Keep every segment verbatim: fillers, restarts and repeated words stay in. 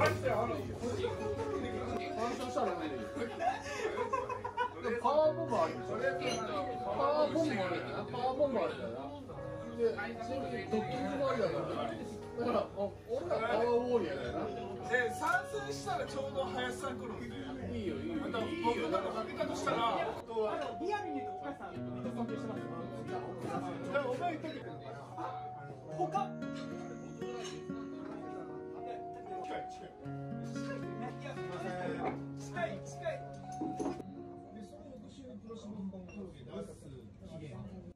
したらね。パワーボンバーあるでしょ。パワーボンバーあるな。パワーボンバーあるんだよな。で、ドッキングもあるだから。だから、俺らパワーウォーリアーだよな。 で、参戦したらちょうど林さん来るんで。 いいよ、いいよ。 また僕なんかかけたとしたら、 リアルに言うとお母さんめっちゃ尊敬してます。 じゃあお前言っとけ。 他。 近い近い。近い近い。で、その翌週にプロシモン本競技出す期限。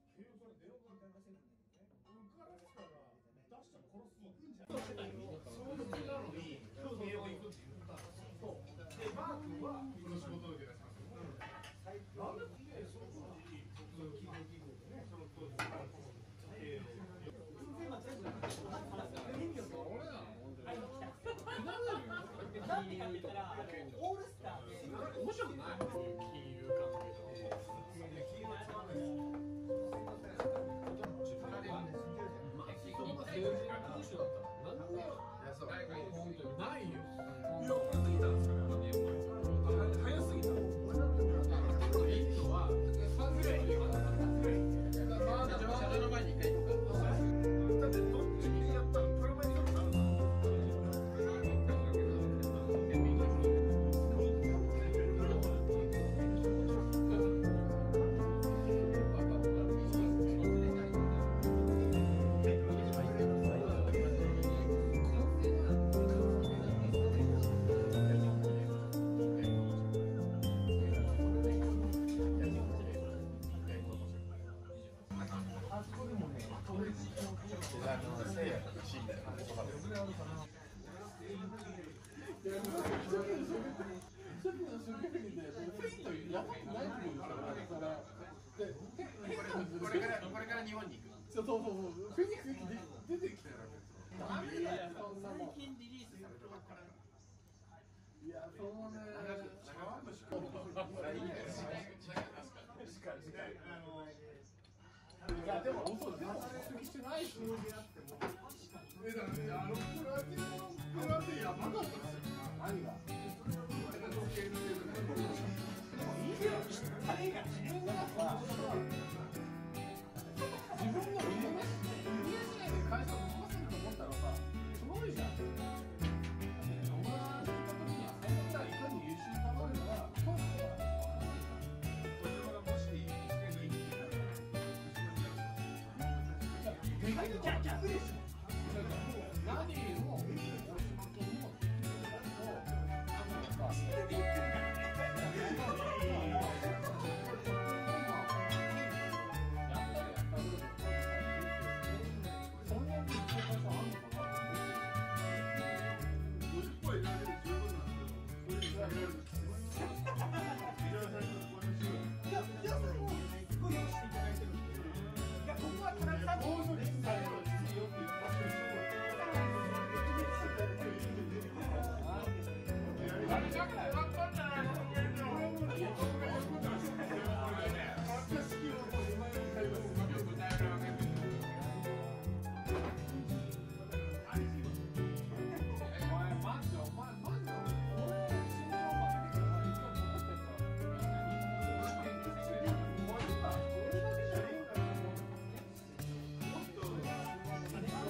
出したら殺すもん。そうなのに、今日慶応行くって言ったんですよ。で、マー君はプロ仕事受け出しますよ。なんでその当時、その企業企業でね、その当時、えー、 俺らの本当に。 なんでかって言ったら、オールスターで面白くない？金融関係と。 金融は使わないです。 政治家の人だったら何で本当にないよ。 いや、俺過ぎたんですかね、早すぎた。 いいのはさんぐらいに社長の前に一回行くから。 だってどっちにやったらプロマイになるの？ これからこれから日本に行く。 そうそうそうそう。フェニックス出てきてるわけ。 ダメだよ、そんなもん。最近リリースされたばっかだから。 いや、そうね。茶碗蒸し。いや、でも、嘘でも、してないし。え、だからね、あの、プラティナのプラティやばかったですよ。何が。いいよ。あれが自分がさ。自分の売り上げで会社を動かせると思ったらさ、すごいじゃん。お前が行った時には、それがいかに優秀かどうかが、そうだから。それからもし、一回に行ってたら、逆でしょ。何をお仕事にもできると、知ってて言ってるからね。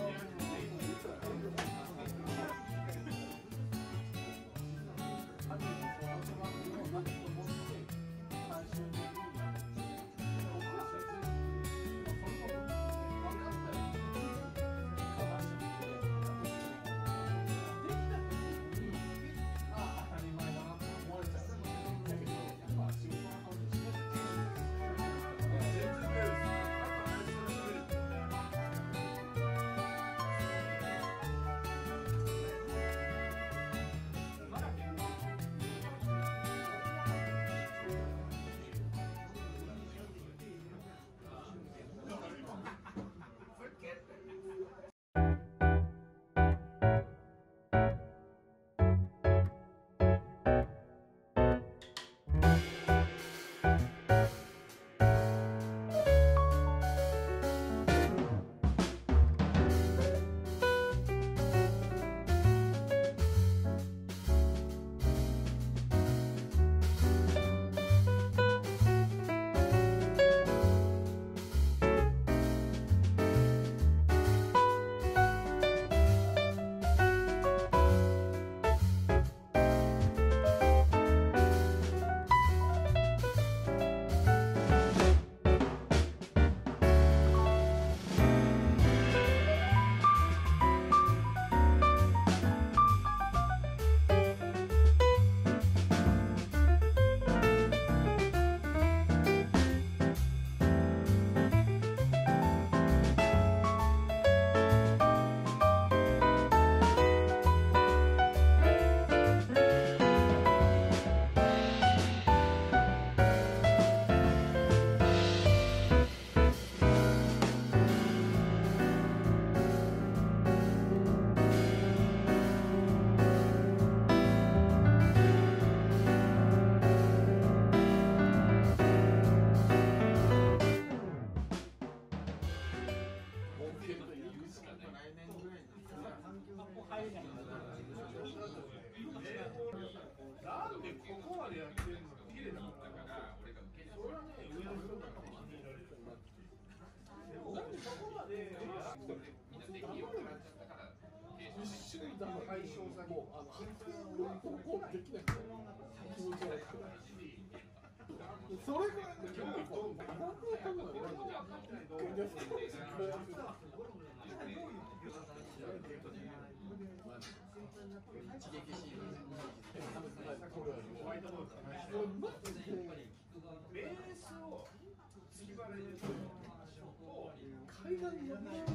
あれない。 なんでここまでやってるの綺麗だから、それはね、上の人から気に入られる。なんでそこまでやってるの？一瞬だの解消先もあの発言がここできないんだよ。気持ち悪くて。それぐらいの今日のこのバカな感じなんだよ。 一撃シーンベースを突き払いで階段に登らない